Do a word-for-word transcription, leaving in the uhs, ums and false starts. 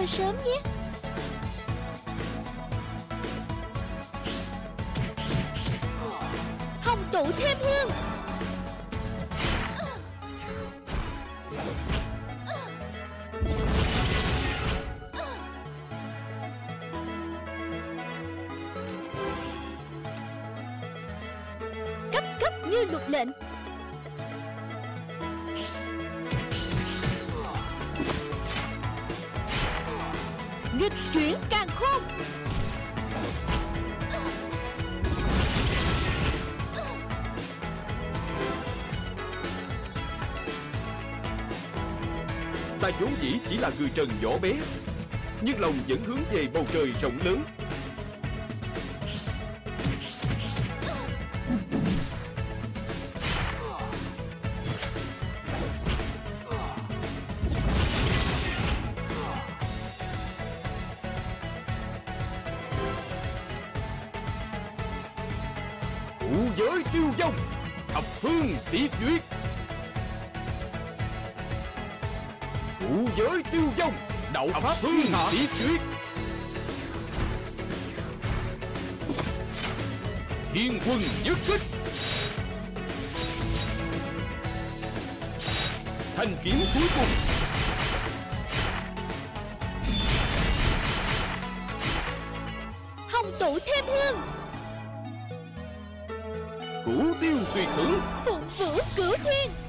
tôi sớm nhé. Hồng tụ thêm hương. Cấp cấp như luật lệnh. Nghịch chuyển càn khôn. Ta vốn dĩ chỉ là người trần nhỏ bé, nhưng lòng vẫn hướng về bầu trời rộng lớn. Ngũ giới tiêu vong, thập phương tiệt duyệt. Ngũ giới tiêu vong, đạo pháp phương tiệt duyệt. Thiên quân nhất kích. Thanh kiếm cuối cùng. Hồng tụ thêm hương. Cửu tiêu tuyệt hưởng. Phụng vũ cửu thiên.